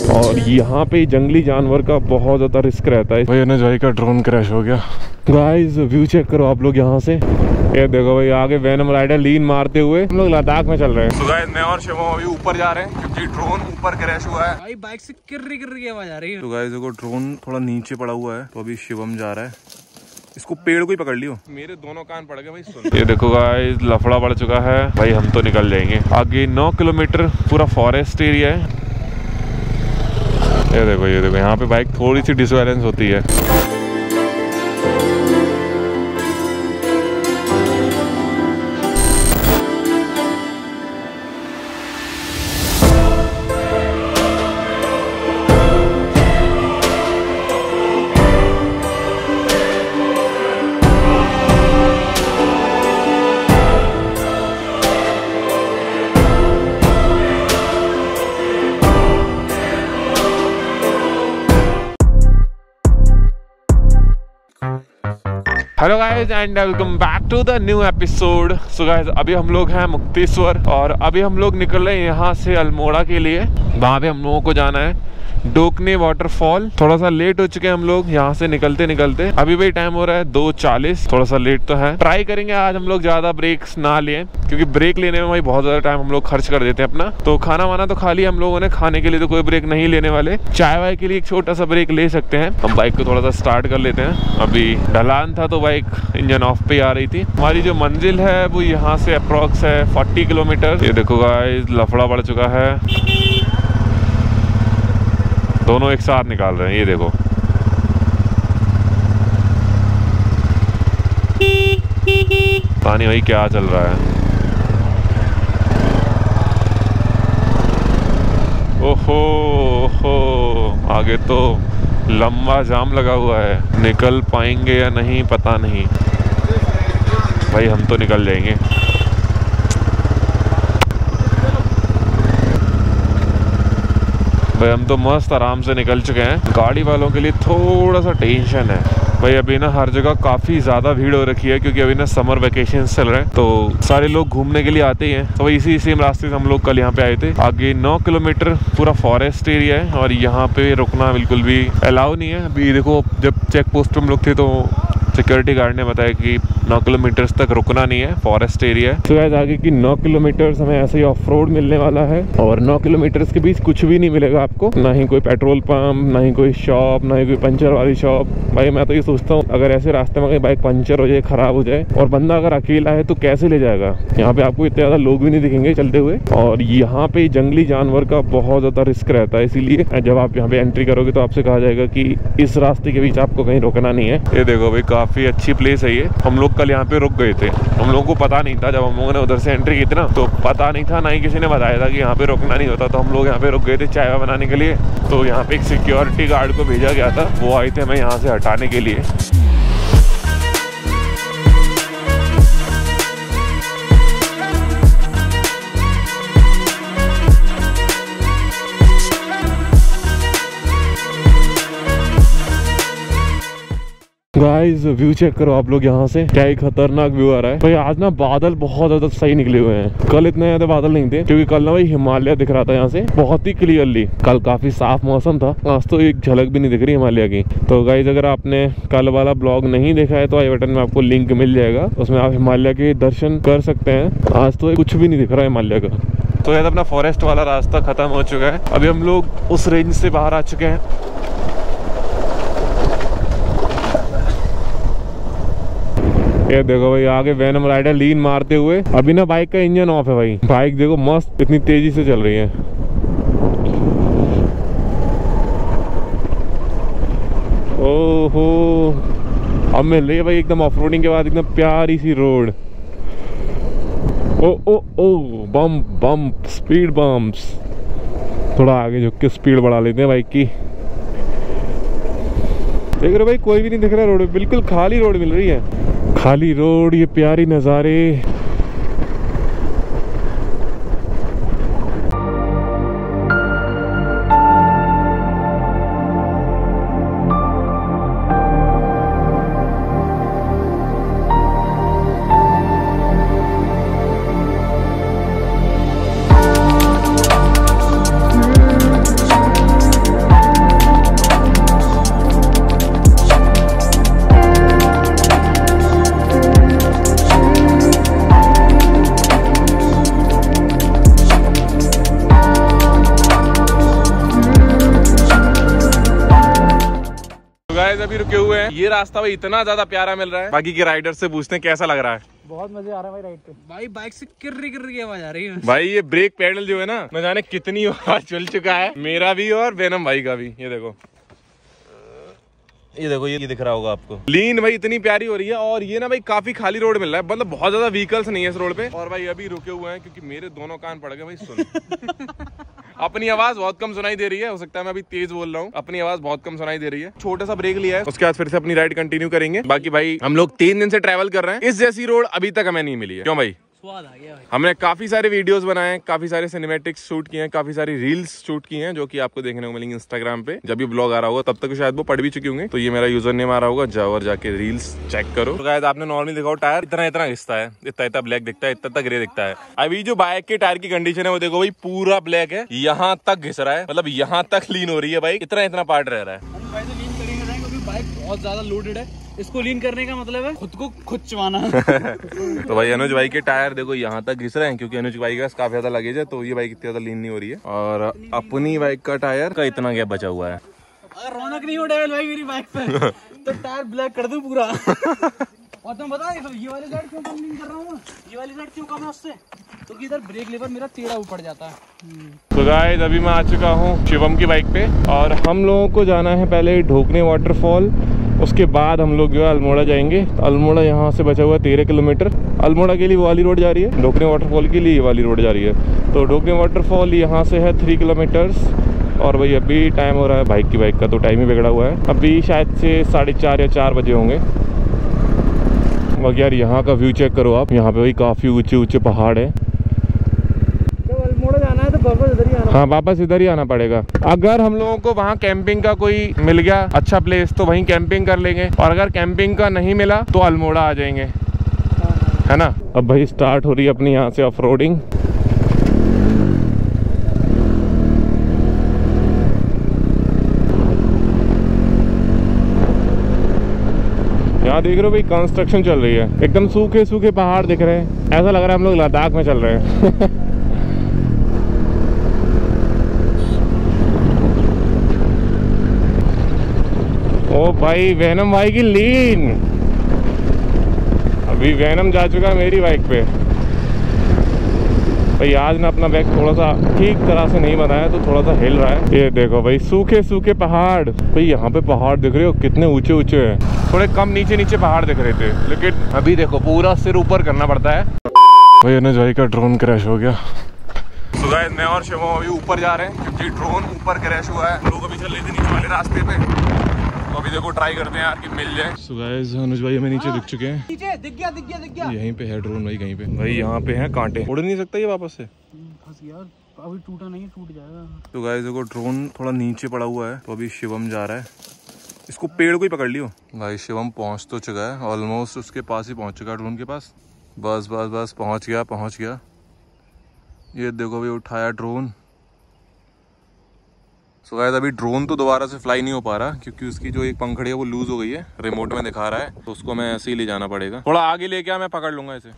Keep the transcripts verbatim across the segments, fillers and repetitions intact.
और यहाँ पे जंगली जानवर का बहुत ज्यादा रिस्क रहता है। भाई अनुज भाई का ड्रोन क्रैश हो गया। गाइस व्यू चेक करो आप लोग यहाँ से, ये देखो भाई आगे वेनम राइडर लीन मारते हुए हम लोग लद्दाख में चल रहे हैं। तो गाइस मैं और शिवम अभी ऊपर जा रहे हैं क्योंकि ड्रोन ऊपर क्रैश हुआ है। भाई बाइक से किर्री किर्री की आवाज आ रही है। तो गाइस देखो ड्रोन थोड़ा नीचे पड़ा हुआ है, तो अभी शिवम जा रहा है, इसको पेड़ को ही पकड़ लियो। मेरे दोनों कान पड़ गए भाई सुन। ये देखो गाइस लफड़ा पड़ चुका है भाई, हम तो निकल जाएंगे। आगे नौ किलोमीटर पूरा फॉरेस्ट एरिया है। ये देखो ये देखो यहाँ पे बाइक थोड़ी सी डिसबैलेंस होती है। Hello guys and welcome back to the new episode. So guys अभी हम लोग हैं मुक्तेश्वर और अभी हम लोग निकल रहे हैं यहाँ से अल्मोड़ा के लिए। वहाँ पे हम लोगों को जाना है डोकने वाटरफॉल। थोड़ा सा लेट हो चुके हैं हम लोग यहाँ से निकलते निकलते। अभी भाई टाइम हो रहा है दो चालीस, थोड़ा सा लेट तो है। ट्राई करेंगे आज हम लोग ज्यादा ब्रेक्स ना लिए क्योंकि ब्रेक लेने में भाई बहुत ज्यादा टाइम हम लोग खर्च कर देते हैं अपना। तो खाना वाना तो खा लिया हम लोगों ने, खाने के लिए तो कोई ब्रेक नहीं लेने वाले। चाय वाय के लिए एक छोटा सा ब्रेक ले सकते हैं। हम बाइक को थोड़ा सा स्टार्ट कर लेते हैं। अभी ढलान था तो बाइक इंजन ऑफ पे आ रही थी। हमारी जो मंजिल है वो यहाँ से अप्रोक्स है फोर्टी किलोमीटर। ये देखो गाइस लफड़ा पड़ चुका है, दोनों एक साथ निकाल रहे हैं। ये देखो पानी भाई क्या चल रहा है। ओहो ओहो आगे तो लंबा जाम लगा हुआ है, निकल पाएंगे या नहीं पता नहीं। भाई हम तो निकल जाएंगे। भाई हम तो मस्त आराम से निकल चुके हैं। गाड़ी वालों के लिए थोड़ा सा टेंशन है भाई, अभी ना हर जगह काफी ज्यादा भीड़ हो रखी है क्योंकि अभी ना समर वेकेशन चल रहे हैं, तो सारे लोग घूमने के लिए आते ही हैं। तो भाई इसी सेम रास्ते से हम लोग कल यहाँ पे आए थे। आगे नौ किलोमीटर पूरा फॉरेस्ट एरिया है और यहाँ पे रुकना बिल्कुल भी अलाउ नहीं है। अभी देखो जब चेक पोस्ट पे हम लोग थे तो सिक्योरिटी गार्ड ने बताया कि नौ किलोमीटर तक रुकना नहीं है, फॉरेस्ट एरिया है। तो गाइस आगे की नौ किलोमीटर हमें ऐसे ही ऑफ रोड मिलने वाला है और नौ किलोमीटर के बीच कुछ भी नहीं मिलेगा आपको, ना ही कोई पेट्रोल पंप, ना ही कोई शॉप, ना ही कोई पंचर वाली शॉप। भाई मैं तो ये सोचता हूँ अगर ऐसे रास्ते में कहीं बाइक पंचर हो जाए, खराब हो जाए और बंदा अगर अकेला है तो कैसे ले जाएगा। यहाँ पे आपको इतने ज्यादा लोग भी नहीं दिखेंगे चलते हुए और यहाँ पे जंगली जानवर का बहुत ज्यादा रिस्क रहता है। इसीलिए जब आप यहाँ पे एंट्री करोगे तो आपसे कहा जाएगा कि इस रास्ते के बीच आपको कहीं रुकना नहीं है। ये देखो भाई काफी अच्छी प्लेस है ये। हम लोग कल यहाँ पे रुक गए थे, हम लोगों को पता नहीं था। जब हम लोगों ने उधर से एंट्री की थी ना तो पता नहीं था, ना ही किसी ने बताया था कि यहाँ पे रुकना नहीं होता। तो हम लोग यहाँ पे रुक गए थे चाय बनाने के लिए। तो यहाँ पे एक सिक्योरिटी गार्ड को भेजा गया था, वो आए थे हमें यहाँ से हटाने के लिए। गाइस व्यू चेक करो आप लोग यहाँ से, क्या ही खतरनाक व्यू आ रहा है भाई। आज ना बादल बहुत ज्यादा सही निकले हुए हैं, कल इतने ज्यादा बादल नहीं थे क्योंकि कल ना भाई हिमालय दिख रहा था यहाँ से बहुत ही क्लियरली। कल काफी साफ मौसम था, आज तो एक झलक भी नहीं दिख रही हिमालय की। तो गाइस अगर आपने कल वाला ब्लॉग नहीं देखा है तो आई बटन में आपको लिंक मिल जाएगा, उसमें आप हिमालय के दर्शन कर सकते हैं। आज तो कुछ भी नहीं दिख रहा है हिमालय का। तो यार अपना फॉरेस्ट वाला रास्ता खत्म हो चुका है, अभी हम लोग उस रेंज से बाहर आ चुके हैं। ये देखो भाई आगे वेनम राइडर लीन मारते हुए। अभी ना बाइक का इंजन ऑफ है भाई, बाइक देखो मस्त इतनी तेजी से चल रही है। ओहो अब मिल रही है भाई एकदम ऑफ रोडिंग के बाद एकदम प्यारी सी रोड। ओ ओ ओ बम बम स्पीड बम्प्स। थोड़ा आगे झुक के स्पीड बढ़ा लेते हैं बाइक की। देख रहे भाई कोई भी नहीं दिख रहा रोड, बिल्कुल खाली रोड मिल रही है, खाली रोड, ये प्यारी नज़ारे। रुके हुए हैं। ये रास्ता भाई इतना ज्यादा प्यारा मिल रहा है। बाकी के राइडर से पूछते हैं कैसा लग रहा है। बहुत मजे आ रहा है भाई राइड पे। भाई बाइक से किर्री किर्री की आवाज आ रही है भाई। ये ब्रेक पैडल जो है ना, न जाने कितनी बार चल चुका है, मेरा भी और वेनम भाई का भी। ये देखो, ये देखो, ये दिख रहा होगा आपको। लीन भाई इतनी प्यारी हो रही है। और ये ना भाई काफी खाली रोड मिल रहा है, मतलब बहुत ज्यादा व्हीकल्स नहीं है इस रोड पे। और भाई अभी रुके हुए हैं क्योंकि मेरे दोनों कान पड़ गए भाई सुन। अपनी आवाज बहुत कम सुनाई दे रही है, हो सकता है मैं अभी तेज बोल रहा हूँ। अपनी आवाज बहुत कम सुनाई दे रही है। छोटा सा ब्रेक लिया है, उसके बाद फिर से अपनी राइड कंटिन्यू करेंगे। बाकी भाई हम लोग तीन दिन से ट्रैवल कर रहे हैं, इस जैसी रोड अभी तक हमें नहीं मिली है। क्यों भाई? स्वाद आ गया भाई। हमने काफी सारे वीडियोस बनाए हैं, काफी सारे सिनेमैटिक्स शूट किए हैं, काफी सारी रील्स शूट की हैं, जो कि आपको देखने को मिलेंगे इंस्टाग्राम पे। जब भी ब्लॉग आ रहा होगा तब तक शायद वो पढ़ भी चुके होंगे। तो ये मेरा यूजर नेम आ रहा होगा, जाओ और जाके रील्स चेक करो। तो गाइस आपने नॉर्मली देखा टायर इतना इतना घिसता है, इतना इतना ब्लैक दिखता है, इतना इतना ग्रे दिखता है। अभी जो बाइक के टायर की कंडीशन है वो देखो भाई, पूरा ब्लैक है, यहाँ तक घिस रहा है, मतलब यहाँ तक लीन हो रही है भाई, इतना इतना पार्ट रह रहा है। बाइक बहुत ज्यादा लोडेड है, इसको लीन करने का मतलब है खुद को खुद चुवाना। तो भाई अनुज भाई के टायर देखो यहाँ तक घिस रहे हैं, क्योंकि अनुज भाई का काफी ज्यादा लगेज है, तो ये बाइक इतनी ज्यादा लीन नहीं हो रही है। और अपनी बाइक का टायर का इतना गैप बचा हुआ है। अगर रौनक नहीं हो डेविल भाई मेरी बाइक पे तो टायर ब्लैक कर दूं पूरा। और तुम बता, ये वाली साइड क्यों कम लीन कर रहा हूँ, ये वाली साइड क्यों कम है उससे, क्योंकि इधर ब्रेक लेवर मेरा टेढ़ा ऊपर जाता है। तो गाइस अभी मैं आ चुका हूँ शिवम की बाइक पे, और हम लोगों को जाना है पहले ढोकने वाटरफॉल, उसके बाद हम लोग जो है अल्मोड़ा जाएंगे। तो अल्मोड़ा यहाँ से बचा हुआ तेरह किलोमीटर। अल्मोड़ा के लिए वो वाली रोड जा रही है, ढोकने वाटरफॉल के लिए ये वाली रोड जा रही है। तो ढोकने वाटरफॉल यहाँ से है थ्री किलोमीटर्स। और भाई अभी टाइम हो रहा है बाइक की बाइक का, तो टाइम ही बिगड़ा हुआ है। अभी शायद से साढ़े चार या चार बजे होंगे। बाकी यार यहाँ का व्यू चेक करो आप, यहाँ पे भाई काफ़ी ऊंचे ऊंचे पहाड़ है। अल्मोड़ा जाना है तो वापस इधर ही आना। हाँ वापस इधर ही आना पड़ेगा। अगर हम लोगों को वहाँ कैंपिंग का कोई मिल गया अच्छा प्लेस तो वहीं कैंपिंग कर लेंगे, और अगर कैंपिंग का नहीं मिला तो अल्मोड़ा आ जाएंगे, है ना। अब भाई स्टार्ट हो रही है अपनी यहाँ से ऑफ रोडिंग। यहाँ देख रहे हो भाई कंस्ट्रक्शन चल रही है, एकदम सूखे सूखे पहाड़ दिख रहे हैं, ऐसा लग रहा है हम लोग लद्दाख में चल रहे हैं। ओ भाई वेनम भाई की लीन, अभी वेनम जा चुका है मेरी बाइक पे। भाई आज ना अपना बैग थोड़ा सा ठीक तरह से नहीं बनाया तो थोड़ा सा हिल रहा है। ये देखो भाई सूखे सूखे पहाड़। भाई यहाँ पे पहाड़ दिख रहे हो कितने ऊंचे ऊंचे हैं, थोड़े कम नीचे नीचे पहाड़ दिख रहे थे, लेकिन अभी देखो पूरा सिर ऊपर करना पड़ता है। भाई अनुज भाई का ड्रोन क्रैश हो गया। तो गाइस मैं और शिवम अभी ऊपर जा रहे हैं क्योंकि ड्रोन ऊपर क्रैश हुआ है। लोग अभी चल रहे थे नीचे वाले रास्ते पे, तो अभी देखो ट्राई करते हैं यार कि मिल जाए। सो गाइस अनुज भाई हमें नीचे दिख चुके हैं। नीचे दिख गया दिख गया दिख गया। यहीं पे है ड्रोन भाई, कहीं पे भाई यहाँ पे है कांटे, उड़ नहीं सकता ये वापस से। फंस गया, अभी टूटा नहीं, टूट जाएगा। तो गाइस देखो ड्रोन थोड़ा नीचे पड़ा हुआ है, तो अभी शिवम जा रहा है, इसको पेड़ को ही पकड़ लियो। भाई शिवम पहुंच तो चुका है, ऑलमोस्ट उसके पास ही पहुंच चुका है ड्रोन के पास। बस बस बस पहुंच गया पहुंच गया। ये देखो भाई उठाया ड्रोन। सो गाइस अभी ड्रोन तो दोबारा से फ्लाई नहीं हो पा रहा क्योंकि उसकी जो एक पंखड़ी है वो लूज हो गई है, रिमोट में दिखा रहा है, तो उसको मैं ऐसे ही ले जाना पड़ेगा। थोड़ा आगे लेके आ, मैं पकड़ लूंगा इसे।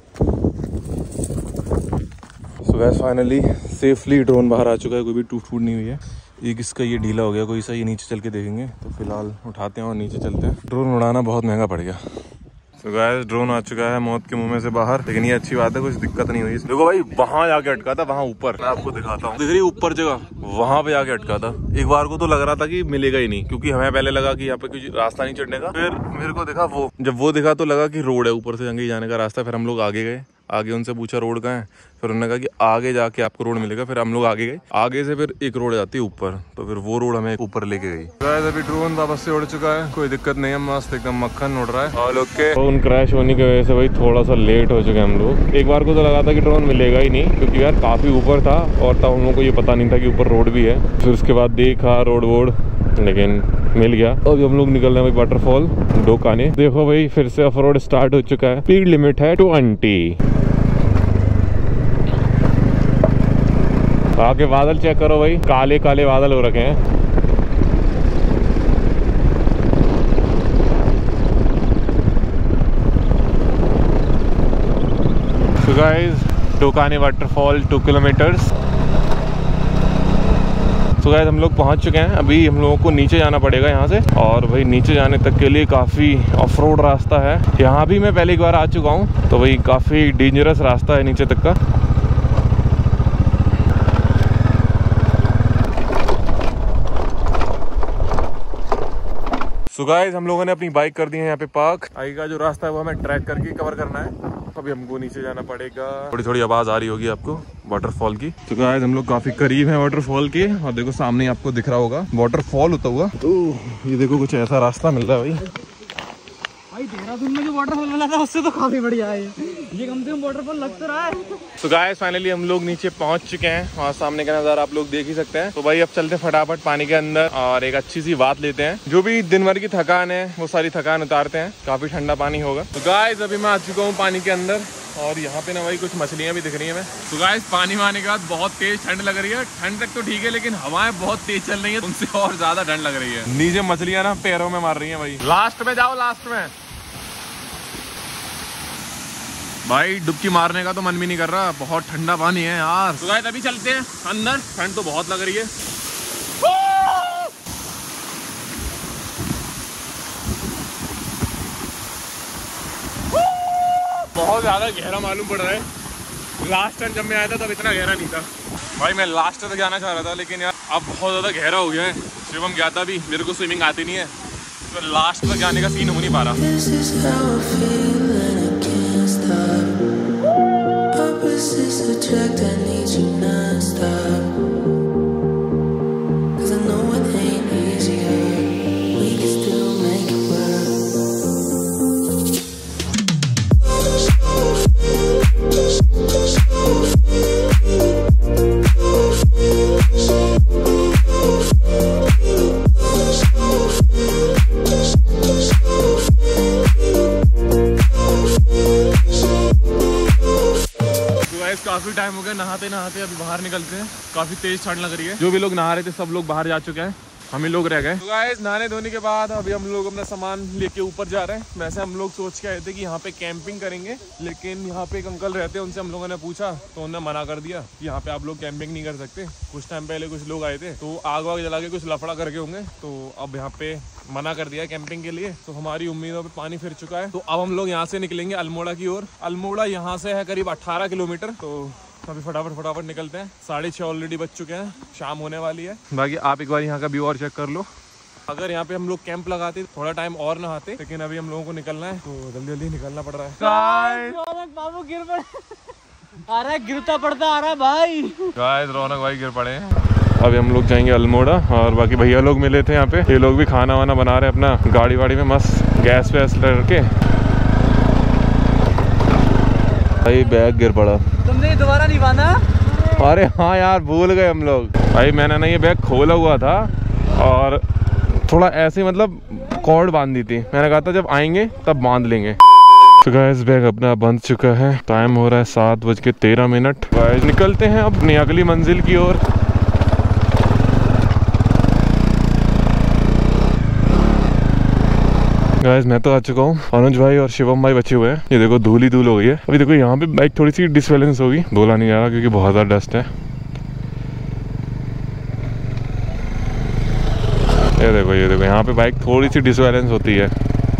So guys finally safely drone बाहर आ चुका है, कोई भी टूट फूट नहीं हुई है। एक इसका ये ढीला हो गया कोई सा, ये नीचे चल के देखेंगे। तो फिलहाल उठाते हैं और नीचे चलते हैं। ड्रोन उड़ाना बहुत महंगा पड़ गया। तो गाइस ड्रोन आ चुका है मौत के मुंह में से बाहर, लेकिन ये अच्छी बात है, कुछ दिक्कत नहीं हुई। देखो भाई वहां जाके अटका था, वहां ऊपर, मैं आपको दिखाता हूँ, दिख रही ऊपर जगह, वहां पे जाके अटका था। एक बार को तो लग रहा था कि मिलेगा ही नहीं, क्योंकि हमें पहले लगा कि यहाँ पे कुछ रास्ता नहीं चढ़ने का। फिर मेरे को देखा वो, जब वो दिखा तो लगा कि रोड है ऊपर से जंगे जाने का रास्ता। फिर हम लोग आगे गए, आगे उनसे पूछा रोड कहाँ है, फिर उन्होंने कहा कि आगे जाके आपको रोड मिलेगा। फिर हम लोग आगे गए, आगे से फिर एक रोड जाती है ऊपर, तो फिर वो रोड हमें ऊपर लेके गई। गाइस अभी ड्रोन वापस से उड़ चुका है, कोई दिक्कत नहीं है, मस्त एकदम मक्खन उड़ रहा है। और लोग के ड्रोन क्रैश होने की वजह से भाई थोड़ा सा लेट हो चुके हैं हम लोग। एक बार को तो लगा था कि ड्रोन मिलेगा ही नहीं, क्योंकि यार काफी ऊपर था और तब हम लोग को ये पता नहीं था कि ऊपर रोड भी है। फिर उसके बाद देखा रोड वोड, लेकिन मिल गया। अभी हम लोग निकल रहे हैं भाई वाटरफॉल ढोकाने। देखो भाई फिर से ऑफ रोड स्टार्ट हो चुका है, स्पीड लिमिट है ट्वेंटी। आगे बादल चेक करो भाई, काले काले बादल हो रखे हैं। So guys, Dhokane waterfall two kilometres. तो गाइस हम लोग पहुंच चुके हैं। अभी हम लोगों को नीचे जाना पड़ेगा यहाँ से, और भाई नीचे जाने तक के लिए काफ़ी ऑफ रोड रास्ता है। यहाँ भी मैं पहले एक बार आ चुका हूँ, तो भाई काफ़ी डेंजरस रास्ता है नीचे तक का। सो गाइस हम लोगों ने अपनी बाइक कर दी है यहाँ पे पार्क। आगे का जो रास्ता है वो हमें ट्रैक करके कवर करना है। अभी हमको नीचे जाना पड़ेगा। थोड़ी थोड़ी आवाज आ रही होगी आपको वाटरफॉल की। तो गाइस हम लोग काफी करीब हैं वाटरफॉल के, और देखो सामने आपको दिख रहा होगा वाटरफॉल होता हुआ। तो ये देखो कुछ ऐसा रास्ता मिल रहा है भाई। भाई देहरादून में जो वाटरफॉल मिला था उससे तो काफी बढ़िया है ये, कम से कम वाटरफॉल लग तो रहा है। तो गाइस फाइनली हम लोग नीचे पहुंच चुके हैं, और सामने का नजारा आप लोग देख ही सकते हैं। तो भाई अब चलते फटाफट पानी के अंदर और एक अच्छी सी बात लेते हैं। जो भी दिन भर की थकान है वो सारी थकान उतारते हैं। काफी ठंडा पानी होगा। तो गाइस अभी मैं आ चुका हूँ पानी के अंदर, और यहाँ पे ना भाई कुछ मछलियाँ भी दिख रही है। मैं तो गाइस पानी में आने के बाद बहुत तेज ठंड लग रही है। ठंड तक तो ठीक है, लेकिन हवाएं बहुत तेज चल रही है, उनसे और ज्यादा ठंड लग रही है। नीचे मछलियाँ ना पैरों में मार रही है भाई। लास्ट में जाओ, लास्ट में भाई डुबकी मारने का तो मन भी नहीं कर रहा, बहुत ठंडा पानी है यार। तो गाइस अभी चलते हैं अंदर, ठंड तो बहुत लग रही है। बहुत ज्यादा गहरा मालूम पड़ रहा है। लास्ट टाइम जब मैं आया था तब इतना गहरा नहीं था भाई। मैं लास्ट तक जाना चाह रहा था, लेकिन यार अब बहुत ज्यादा गहरा हो गया है। शिवम गया था भी, मेरे को स्विमिंग आती नहीं है, तो लास्ट तक जाने का सीन हो नहीं पा रहा। Opposites attract, I need you non-stop. Cause I know it ain't easier. We can still make it काफी टाइम हो गया नहाते नहाते, अभी बाहर निकलते हैं। काफी तेज ठंड लग रही है। जो भी लोग नहा रहे थे सब लोग बाहर जा चुके हैं, हम ही लोग रह गए। तो गाइस नहाने धोने के बाद अभी हम लोग अपना सामान लेके ऊपर जा रहे हैं। वैसे हम लोग सोच के आए थे कि यहाँ पे कैंपिंग करेंगे, लेकिन यहाँ पे एक अंकल रहते हैं, उनसे हम लोगों ने पूछा तो उन्होंने मना कर दिया कि यहाँ पे आप लोग कैंपिंग नहीं कर सकते। कुछ टाइम पहले कुछ लोग आए थे तो आग वाग जला के कुछ लफड़ा करके होंगे, तो अब यहाँ पे मना कर दिया कैंपिंग के लिए। तो हमारी उम्मीदों पे पानी फिर चुका है। तो अब हम लोग यहाँ से निकलेंगे अल्मोड़ा की ओर। अल्मोड़ा यहाँ से है करीब अट्ठारह किलोमीटर। तो अभी फटाफट फटाफट निकलते हैं। साढ़े छः ऑलरेडी बज चुके हैं, शाम होने वाली है। बाकी आप एक बार यहाँ का व्यू और चेक कर लो। अगर यहाँ पे हम लोग कैंप लगाते थोड़ा टाइम और नहाते, लेकिन अभी हम लोगों को निकलना है, तो जल्दी जल्दी निकलना पड़ रहा है। बाबू गिर पड़े आ रहा है, गिरता पड़ता आ रहा है भाई। गाइस रौनक भाई गिर पड़े हैं। अभी हम लोग जाएंगे अल्मोड़ा, और बाकी भैया लोग मिले थे यहाँ पे, ये लोग भी खाना वाना बना रहे अपना गाड़ी वाड़ी में मस्त गैस वैस करके। भाई बैग गिर पड़ा, तुमने दोबारा नहीं बांधा? अरे हाँ यार भूल गए हम लोग। भाई मैंने ना ये बैग खोला हुआ था और थोड़ा ऐसे मतलब कॉर्ड बांध दी थी। मैंने कहा था जब आएंगे तब बांध लेंगे। तो गाइस बैग अपना बंध चुका है। टाइम हो रहा है सात बज के तेरह मिनट। गाइस निकलते हैं अपनी अगली मंजिल की ओर। गाइस मैं तो आ चुका हूँ, अनुज भाई और शिवम भाई बचे हुए हैं। ये देखो धूल ही धूल हो गई है। अभी देखो यहाँ पे बाइक थोड़ी सी डिसबैलेंस होगी, बोला नहीं जा रहा क्योंकि बहुत ज़्यादा डस्ट है। ये देखो ये देखो यहाँ पे बाइक थोड़ी सी डिसबैलेंस होती है।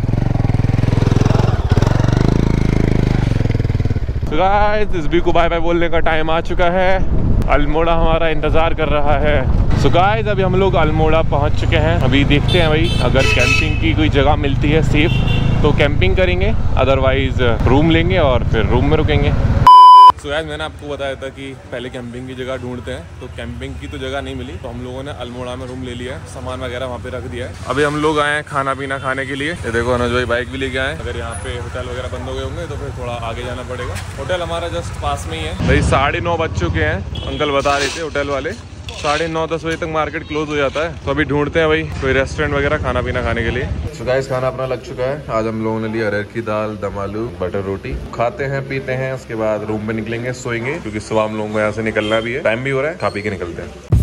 तो गाइस इस भी को बाय बाय बोलने का टाइम आ चुका है। अल्मोड़ा हमारा इंतजार कर रहा है। सो गाइस अभी हम लोग अल्मोड़ा पहुंच चुके हैं। अभी देखते हैं भाई अगर कैंपिंग की कोई जगह मिलती है सेफ तो कैंपिंग करेंगे, अदरवाइज रूम लेंगे और फिर रूम में रुकेंगे। सो यार मैंने आपको बताया था कि पहले कैंपिंग की जगह ढूंढते हैं, तो कैंपिंग की तो जगह नहीं मिली, तो हम लोगों ने अल्मोड़ा में रूम ले लिया है, सामान वगैरह वहाँ पे रख दिया है। अभी हम लोग आए हैं खाना पीना खाने के लिए। ये देखो अनुज भाई बाइक भी लेके आए। अगर यहाँ पे होटल वगैरह बंद हो गए होंगे तो फिर थोड़ा आगे जाना पड़ेगा। होटल हमारा जस्ट पास में ही है। भाई साढ़े नौ बज चुके हैं, अंकल बता रहे थे होटल वाले साढ़े नौ दस बजे तक मार्केट क्लोज हो जाता है। तो अभी ढूंढते हैं भाई कोई रेस्टोरेंट वगैरह खाना पीना खाने के लिए। तो गाइस खाना अपना लग चुका है। आज हम लोगों ने लिया अरहर की दाल, दम आलू, बटर रोटी। खाते हैं पीते हैं, उसके बाद रूम में निकलेंगे, सोएंगे, क्योंकि सुबह हम लोगों को यहाँ से निकलना भी है, टाइम भी हो रहा है, खा पी के निकलते हैं।